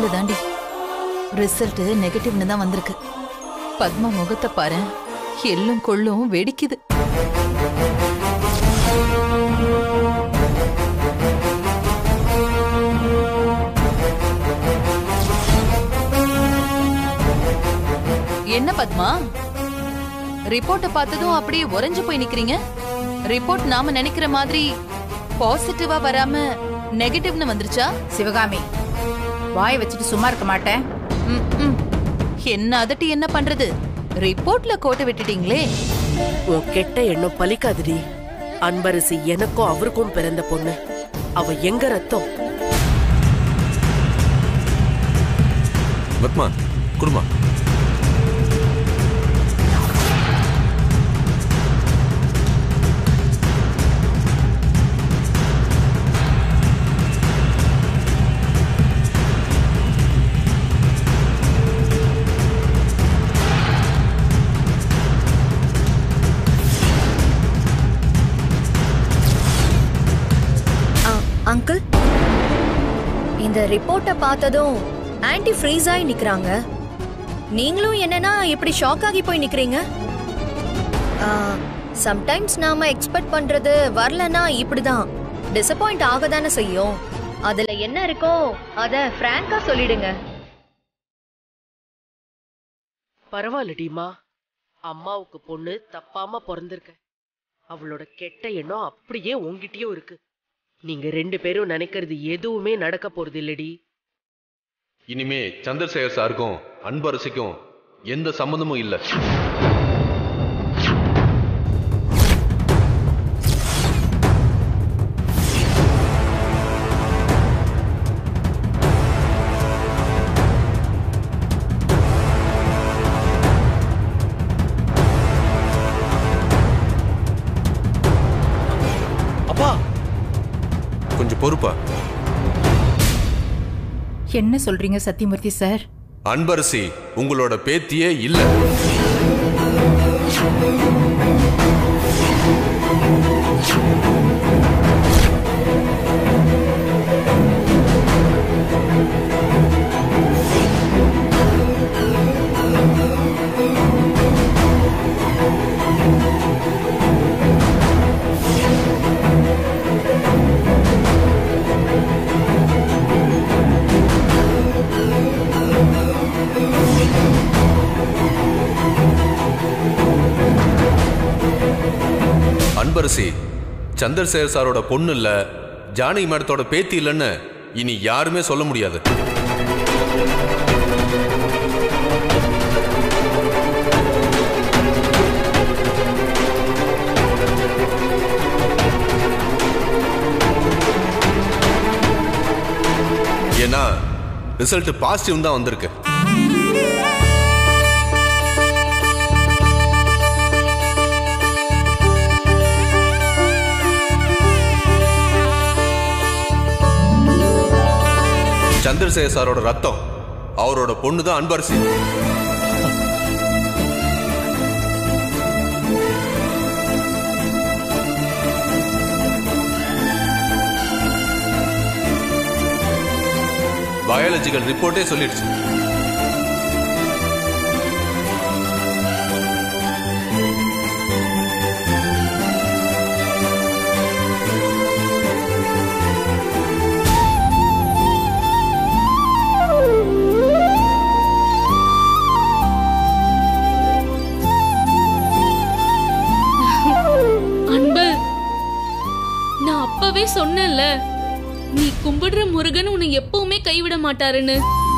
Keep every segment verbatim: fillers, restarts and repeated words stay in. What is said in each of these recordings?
அவ்வளவுதாண்டி. Result நெகட்டிவ்னு தான் வந்திருக்கு. பத்மா முகத்தை பாரு, எள்ளும் கொள்ளும் வெடிக்குது. என்ன பத்மா, ரிப்போர்ட்ட பார்த்ததும் அப்படியே உறைஞ்சு போய் நிக்கிறீங்க? ரிப்போர்ட் நாம நினைக்கிற மாதிரி பாசிட்டிவா வராம நெகட்டிவ்னு வந்துருச்சா? சிவகாமி, வாய் வச்சுட்டு சும்மா இருக்க மாட்டேன். என்ன அதட்டி என்ன பண்றது? ரிப்போர்ட்ல கோட்டை விட்டுட்டீங்களே. உன் கெட்ட எண்ணம் பலிக்காதுடி. அன்பரசி எனக்கும் அவருக்கும் பிறந்த பொண்ணு. அவ எங்க ரத்தம். பத்மா குடுமா. அங்கிள், இந்த ரிப்போர்ட்டை பார்த்ததும் ஆன்டி ஃப்ரீஸ் ஆகி நிக்கிறாங்க. நீங்களும் என்னன்னா இப்படி ஷாக் ஆகி போய் நிக்கிறீங்க? சம்டைம்ஸ் நாம எக்ஸ்பெக்ட் பண்றது வரலன்னா இப்படிதான் டிசப்பாயிண்ட் ஆகதானே செய்யும். அதுல என்ன இருக்கோ அத பிராங்கா சொல்லிடுங்க. பரவாயில்லடிமா, அம்மாவுக்கு பொண்ணு தப்பாம பிறந்திருக்க. அவளோட கெட்ட எண்ணம் அப்படியே உங்ககிட்டயும் இருக்கு. நீங்க ரெண்டு பேரும் நினைக்கிறது எதுவுமே நடக்க போறது இல்லடி. இனிமே சந்திரசேகர் சாருக்கும் அன்பரசிக்கும் எந்த சம்பந்தமும் இல்ல. கொஞ்சம் பொறுப்பா. என்ன சொல்றீங்க சத்தியமூர்த்தி சார்? அன்பரசி உங்களோட பேத்தியே இல்ல. அன்பரசி சந்திரசேகர் சாரோட பொண்ணு இல்ல, ஜானகி மேடத்தோட பேத்தி இல்லைன்னு இனி யாருமே சொல்ல முடியாது. ஏன்னா ரிசல்ட் பாசிட்டிவ் தான் வந்திருக்கு. சந்திரசேகர் சாரோட ரத்தம், அவரோட பொண்ணு தான் அன்பரசி. பயாலஜிக்கல் ரிப்போர்ட்டே சொல்லிடுச்சு. சொன்னல, நீ கும்பிடுற முருகன் உன்னை எப்பவுமே கைவிட மாட்டாருன்னு.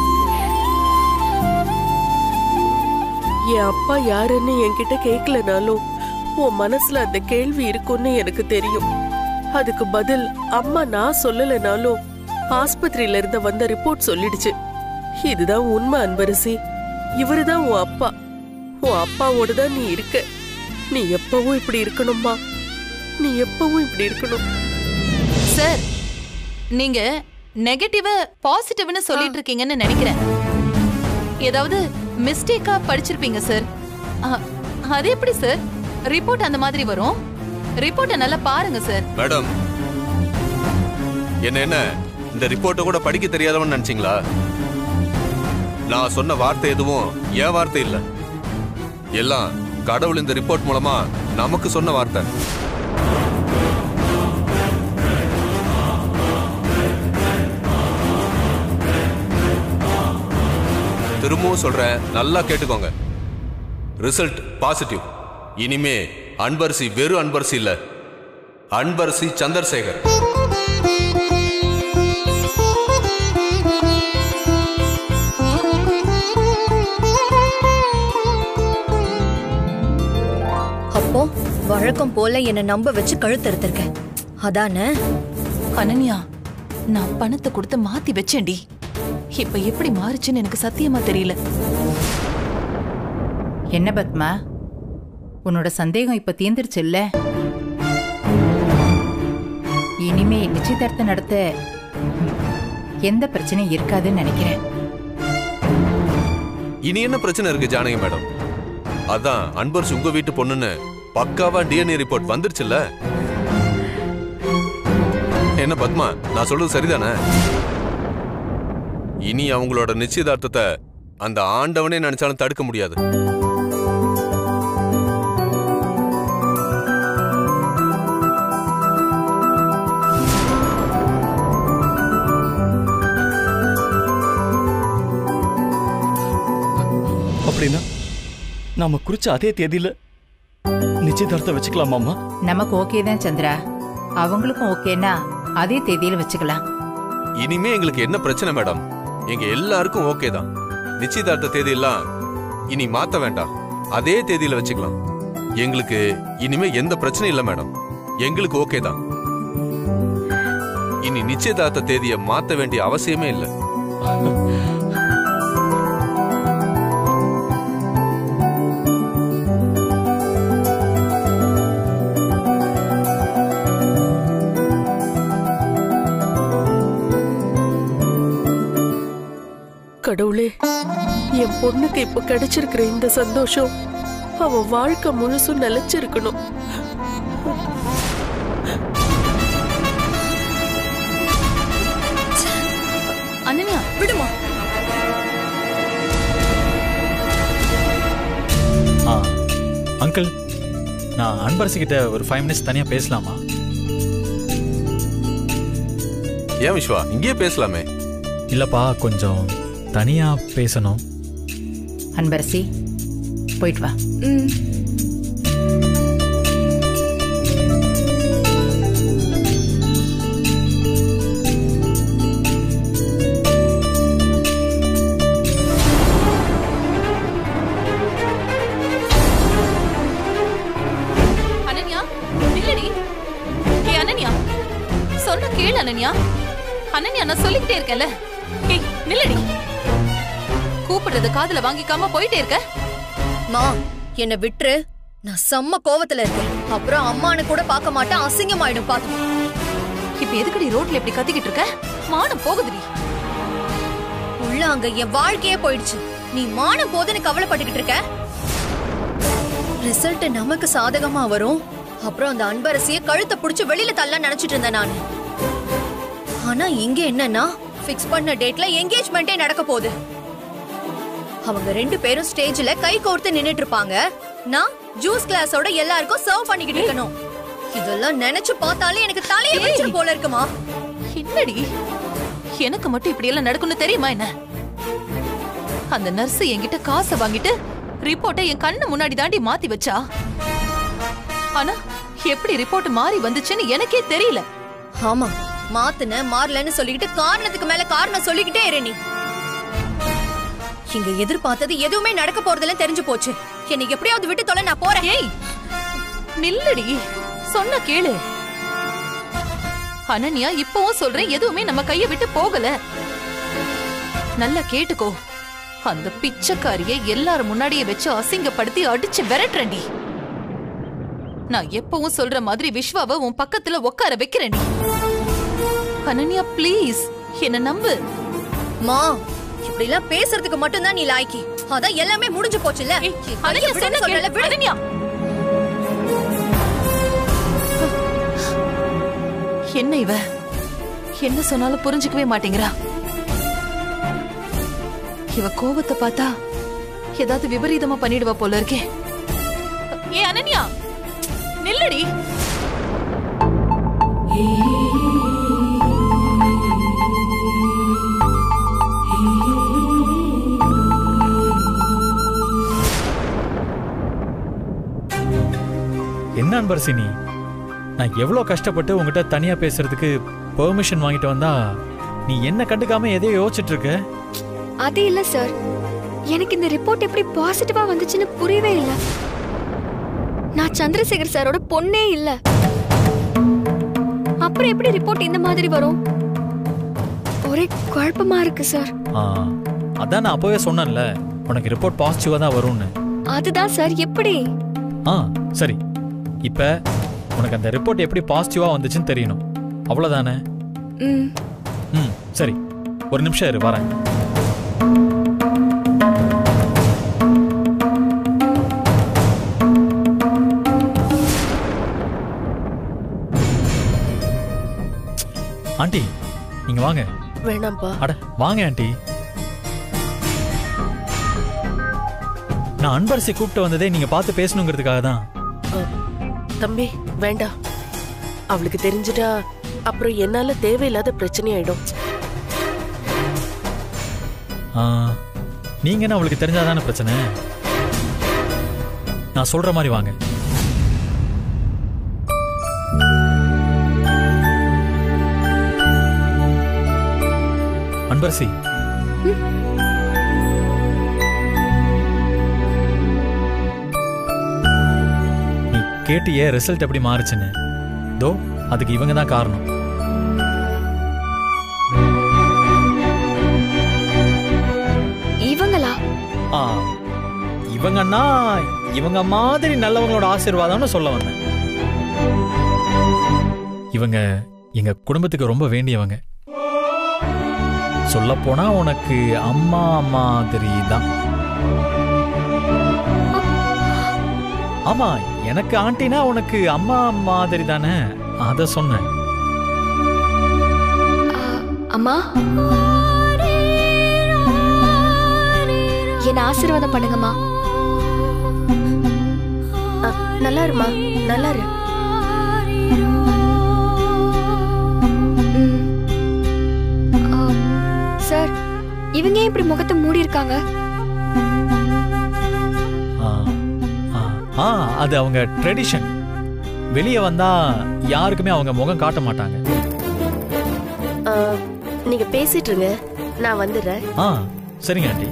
என் அப்பா யாருன்னு என்கிட்ட கேட்கலனாலும் உன் மனசுல அந்த கேள்வி இருக்குன்னு எனக்கு தெரியும். அதுக்கு பதில் அம்மா நான் சொல்லலனாலும் ஆஸ்பத்திரியில இருந்து வந்த ரிப்போர்ட் சொல்லிடுச்சு. இதுதான் உண்மை அன்பரசி. இவருதான் உன் அப்பா. உன் அப்பாவோட தான் நீ இருக்க. நீ எப்பவும் இப்படி இருக்கணும்மா. நீ எப்பவும் இப்படி இருக்கணும். சார், நீங்க நெகட்டிவ் பாசிட்டிவ்னு சொல்லிட்டு இருக்கீங்கன்னு நினைக்கிறேன். ஏதாவது மிஸ்டேக்கா படிச்சிருப்பீங்க சார். அது எப்படி சார் ரிப்போர்ட் அந்த மாதிரி வரும்? ரிப்போர்ட்டை நல்லா பாருங்க சார். மேடம், என்ன என்ன இந்த ரிப்போர்ட்டை கூட படிக்க தெரியாதவன்னு நினைச்சீங்களா? நான் சொன்ன வார்த்தை எதுவும் என் வார்த்தை இல்ல, எல்லாம் கடவுள் இந்த ரிப்போர்ட் மூலமா நமக்கு சொன்ன வார்த்தை. திரும்பவும் சொல்றேன், நல்லா கேட்டுக்கோங்க. Result positive. இனிமே அன்பரசி வெறும் அன்பரசி இல்ல, அன்பரசி சந்திரசேகர். அப்போ வழக்கம் போல என்ன நம்ப வச்சு கழுத்தறுத்திருக்க அதானே? அனன்யா, நான் பணத்தை கொடுத்து மாத்தி வச்சேன்டி. இப்ப எப்படி மாறுச்சுன்னு எனக்கு சத்தியமா தெரியல. என்ன பத்மா, உன்னோட சந்தேகம் இப்ப தீர்ந்துருச்சு இல்ல? இனிமே நிச்சயதார்த்தம் நடத்த எந்த பிரச்சனையும் இருக்காதுன்னு நினைக்கிறேன். இனி என்ன பிரச்சனை இருக்கு ஜானகி மேடம்? அதான் அன்பரசி உங்க வீட்டு பொண்ணுன்னு பக்காவா டிஎன்ஏ ரிப்போர்ட் வந்துருச்சுல்ல. என்ன பத்மா, நான் சொல்றது சரிதானே? இனி அவங்களோட நிச்சயதார்த்தத்தை அந்த ஆண்டவனே நினைச்சாலும் தடுக்க முடியாது. அப்படின்னா நாம குறிச்ச அதே தேதியில நிச்சயதார்த்தம் வச்சுக்கலாமாமா? நமக்கு ஓகே தான் சந்திரா, அவங்களுக்கும் ஓகேனா அதே தேதியில வச்சுக்கலாம். இனிமே எங்களுக்கு என்ன பிரச்சனை மேடம்? எங்க எல்லாருக்கும் ஓகே தான். நிச்சயதார்த்த தேதியெல்லாம் இனி மாத்த வேண்டாம், அதே தேதியில வச்சுக்கலாம். எங்களுக்கு இனிமே எந்த பிரச்சனையும் இல்ல மேடம், எங்களுக்கு ஓகே தான். இனி நிச்சயதார்த்த தேதியை மாத்த வேண்டிய அவசியமே இல்லை. கடவுளே, என் பொண்ணுக்கு இப்ப கிடைச்சிருக்கிற இந்த சந்தோஷம் அவ வாழ்க்கை முழுசும் நிலைச்சிருக்கணும். அனன்யா, விடுமா. அங்கிள், நான் அன்பரசி கிட்ட ஒரு ஃபைவ் மினிட்ஸ் தனியா பேசலாமா? ஏன் விஸ்வா, இங்கேயே பேசலாமே. இல்லப்பா, கொஞ்சம் தனியா பேசணும். அன்பரசி, போயிட்டு வா. அனன்யா, நில்லடி. ஏய் அனன்யா, சொன்ன கேளு அனன்யா. அனன்யா, நான் சொல்லிக்கிட்டே இருக்கேன்ல. ஏய் நில்லடி. கூப்பிடுறது காதுல வாங்கிக்காம போயிட்டே இருக்க. மா, என்ன விட்டுரு. நான் செம்ம கோவத்துல இருக்கேன். அப்புறம் அம்மானு கூட பார்க்க மாட்டேன், அசிங்கமாயிடும் பாத்து. இப்ப எதுக்கடி ரோட்ல இப்படி கத்திக்கிட்டு இருக்க? மானம் போகுதுடி. உள்ள அங்க என் வாழ்க்கையே போயிடுச்சு. நீ மானம் போதுன்னு கவலைப்பட்டுக்கிட்டு இருக்க. ரிசல்ட் நமக்கு சாதகமா வரும். அப்புறம் அந்த அன்பரசிய கழுத்தை புடிச்சு வெளியில தள்ள நினைச்சிட்டு இருந்தேன் நானு. ஆனா இங்க என்னன்னா, பிக்ஸ் பண்ண டேட்ல என்கேஜ்மெண்டே நடக்க போகுது. அவங்க ரெண்டு பேரும் ஸ்டேஜ்ல கை கோர்த்து நின்னுட்டு இருப்பாங்க. நான் ஜூஸ் கிளாஸோட எல்லாருக்கும் சர்வ் பண்ணிக்கிட்டு இருக்கணும். இதெல்லாம் நினைச்சு பார்த்தாலே எனக்கு தலையை வெடிச்சிரும் போல இருக்குமா. என்னடி, எனக்கு மட்டும் இப்படி எல்லாம் நடக்கும்னு தெரியுமா என்ன? அந்த நர்ஸ் என்கிட்ட காசை வாங்கிட்டு ரிப்போர்ட்டை என் கண்ணு முன்னாடி தாண்டி மாத்தி வச்சா. ஆனா எப்படி ரிப்போர்ட் மாறி வந்துச்சுன்னு எனக்கே தெரியல. ஆமா, மாத்துன மாறலன்னு சொல்லிக்கிட்டு காரணத்துக்கு மேல காரணம் சொல்லிக்கிட்டே இரு. நீ இங்க எதிர்பார்த்தது எதுவுமே நடக்க போறதுல தெரிஞ்சு போச்சு. என்னை எப்படியாவது விட்டு தொலை, நான் போறேன். ஏய் நில்லடி, சொன்ன கேளு. அனன்யா, இப்பவும் சொல்றேன், எதுவுமே நம்ம கையை விட்டு போகல. நல்லா கேட்டுக்கோ. அந்த பிச்சைக்காரியை எல்லாரும் முன்னாடியே வச்சு அசிங்கப்படுத்தி அடிச்சு விரட்டுறேன்டி. நான் எப்பவும் சொல்ற மாதிரி விஸ்வாவை உன் பக்கத்துல உட்கார வைக்கிறேன்டி. அனன்யா ப்ளீஸ், என்ன நம்பு. மா, இப்படி எல்லாம் பேசுறதுக்கு மட்டும் தான் நீ லாய்க்கி. அதான் எல்லாமே முடிஞ்சு போச்சுல. அனன்யா, சொன்ன கேளு. அனன்யா, என்ன இவ என்ன சொன்னாலும் புரிஞ்சுக்கவே மாட்டேங்கிறா. இவ கோபத்தை பார்த்தா ஏதாவது விபரீதமா பண்ணிடுவா போல இருக்கே. ஏ அனன்யா, நில்லடி. என்ன அன்பரசி நீ? நான் எவ்வளவு கஷ்டப்பட்டு உங்ககிட்ட தனியா பேசுறதுக்கு பெர்மிஷன் வாங்கிட்டு வந்தா நீ என்ன கண்டுக்காம எதையோ யோசிச்சுட்டு இருக்க? அது இல்ல சார், எனக்கு இந்த ரிப்போர்ட் எப்படி பாசிட்டிவா வந்துச்சுன்னு புரியவே இல்ல. நான் சந்திரசேகர் சாரோட பொண்ணே இல்ல. அப்புறம் எப்படி ரிப்போர்ட் இந்த மாதிரி வரும்? ஒரே குழப்பமா இருக்கு சார். அதான் நான் அப்பவே சொன்னேன்ல, உனக்கு ரிப்போர்ட் பாசிட்டிவா தான் வரும்னு. அதுதான் சார், எப்படி? ஆ சரி, இப்ப உனக்கு அந்த ரிப்போர்ட் எப்படி பாசிட்டிவா வந்துச்சுன்னு தெரியணும், அவ்வளவுதானே? ம் ம் சரி, ஒரு நிமிஷம் இரு, வரேன். ஆண்டி நீங்க வாங்க. வேணாம்பா. அட வாங்க ஆண்டி. நான் அன்பரசி கூப்பிட்டு வந்ததே நீங்க பார்த்து பேசணுங்கிறதுக்காக தான். தம்பி வேண்டாம், அவளுக்கு தெரிஞ்சிட்டா அப்புறம் என்னால தேவையில்லாத பிரச்சனை ஆயிடும். நீங்க என்ன அவளுக்கு தெரிஞ்சாதானே பிரச்சனை? நான் சொல்ற மாதிரி வாங்க. அன்பரசி, நீ கேட்டியே ரிசல்ட் எப்படி மாறுச்சுன்னு, தோ அதுக்கு இவங்க தான் காரணம். இவங்களா? ஆ இவங்கன்னா இவங்க மாதிரி நல்லவங்களோட ஆசீர்வாதம்னு சொல்ல வந்தேன். இவங்க எங்க குடும்பத்துக்கு ரொம்ப வேண்டியவங்க. சொல்ல போனா உனக்கு அம்மா மாதிரி தான். ஆமா, எனக்கு ஆண்டினா உனக்கு அம்மா மாதிரி தானே, அத சொன்னேன். அம்மா, என்ன ஆசீர்வாதம் பண்ணுங்கம்மா. நல்லா இருமா, நல்லா இரு. சார், இவங்க ஏன் இப்படி முகத்தை மூடி இருக்காங்க? ஆ அது அவங்க ட்ரெடிஷன். வெளியே வந்தா யாருக்குமே அவங்க முகம் காட்ட மாட்டாங்க. நீங்க பேசிட்டு இருங்க, நான் வந்துடுறேன். ஆ சரிங்க ஆண்டி.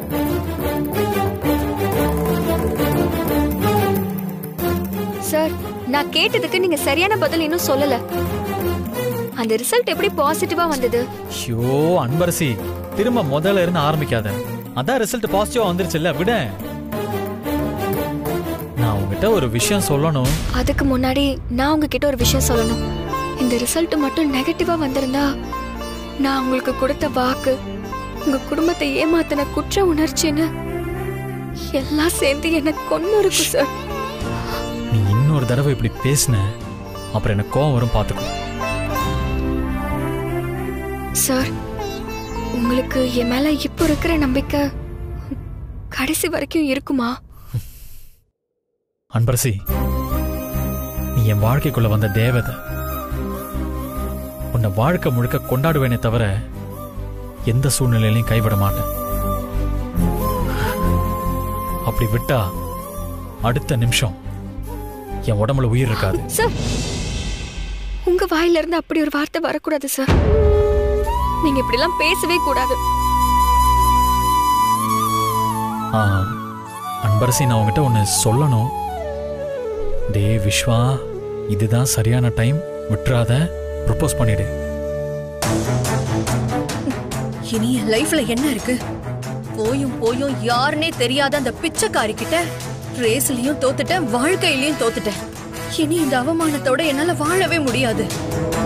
சார், நான் கேட்டதுக்கு நீங்க சரியான பதில் இன்னும் சொல்லல. அந்த ரிசல்ட் எப்படி பாசிட்டிவா வந்தது? ஐயோ அன்பரசி, திரும்ப முதல்ல இருந்து ஆரம்பிக்காத. அதான் ரிசல்ட் பாசிட்டிவா வந்துருச்சுல்ல, விட. நான் உங்ககிட்ட ஒரு விஷயம் சொல்லணும். அதுக்கு முன்னாடி நான் உங்ககிட்ட ஒரு விஷயம் சொல்லணும். இந்த ரிசல்ட் மட்டும் நெகட்டிவா வந்திருந்தா நான் உங்களுக்கு கொடுத்த வாக்கு, உங்க குடும்பத்தை ஏமாத்தின குற்ற உணர்ச்சின்னு எல்லாம் சேர்ந்து என்ன கொன்னு இருக்கு சார். நீ இன்னொரு தடவை இப்படி பேசின அப்புறம் எனக்கு கோவம் வரும், பாத்துக்கோ. சார், உங்களுக்கு என் மேல இப்போ இருக்கிற நம்பிக்கை கடைசி வரைக்கும் இருக்குமா? அன்பரசி, நீ என் வாழ்க்கைக்குள்ள வந்த தேவதை. உன்னை வாழ்க்கை முழுக்க கொண்டாடுவேனே தவிர எந்த சூழ்நிலையிலையும் கைவிட மாட்டேன். அப்படி விட்டா அடுத்த நிமிஷம் என் உடம்புல உயிர் இருக்காது. சார், உங்க வாயில இருந்து அப்படி ஒரு வார்த்தை வரக்கூடாது சார். நீங்க இப்படி எல்லாம் பேசவே கூடாது. அன்பரசி, நான் உங்ககிட்ட ஒன்னு சொல்லணும். டே விஸ்வா, இதுதான் சரியான டைம், விட்டுறாத, ப்ரொபோஸ் பண்ணிடு. இனி என் லைஃப்ல என்ன இருக்கு? போயும் போயும் யாருன்னே தெரியாத அந்த பிச்சைக்காரி கிட்ட ரேஸ்லயும் தோத்துட்டேன், வாழ்க்கையிலயும் தோத்துட்டேன். இனி இந்த அவமானத்தோட என்னால வாழவே முடியாது.